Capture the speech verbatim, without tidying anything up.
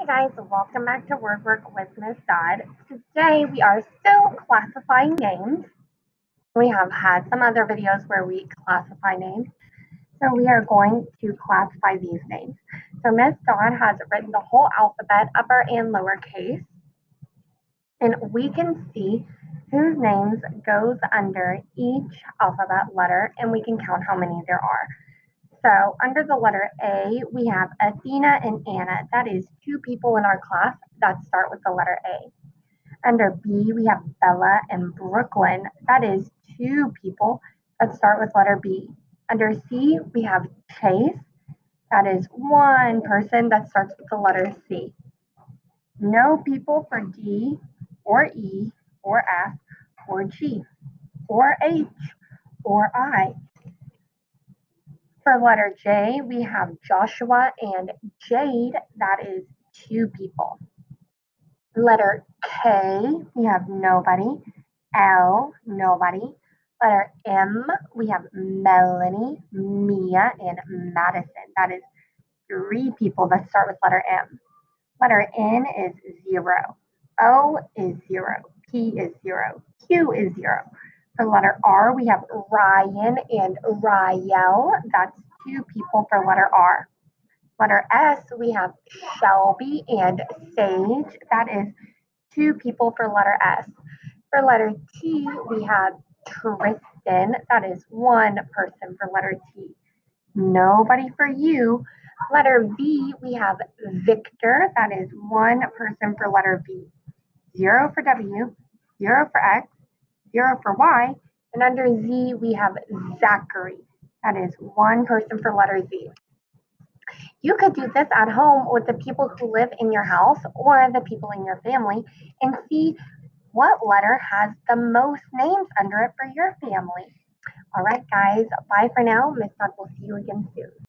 guys, welcome back to Word Work with Miss Dodd. Today we are still classifying names. We have had some other videos where we classify names. So we are going to classify these names. So Miss Dodd has written the whole alphabet, upper and lowercase. And we can see whose names goes under each alphabet letter, and we can count how many there are. So under the letter A, we have Athena and Anna. That is two people in our class that start with the letter A. Under B, we have Bella and Brooklyn. That is two people that start with letter B. Under C, we have Chase. That is one person that starts with the letter C. No people for D or E or F or G or H or I. For letter J, we have Joshua and Jade. That is two people. Letter K, we have nobody. L, nobody. Letter M, we have Melanie, Mia, and Madison. That is three people that start with letter M. Letter N is zero. O is zero. P is zero. Q is zero. For letter R, we have Ryan and Rael. That's two people for letter R. Letter S, we have Shelby and Sage. That is two people for letter S. For letter T, we have Tristan. That is one person for letter T. Nobody for U. Letter V, we have Victor. That is one person for letter V. Zero for W, zero for X, zero for Y, and under Z, we have Zachary. That is one person for letter Z. You could do this at home with the people who live in your house or the people in your family and see what letter has the most names under it for your family. All right, guys, bye for now. Miss Dodd will see you again soon.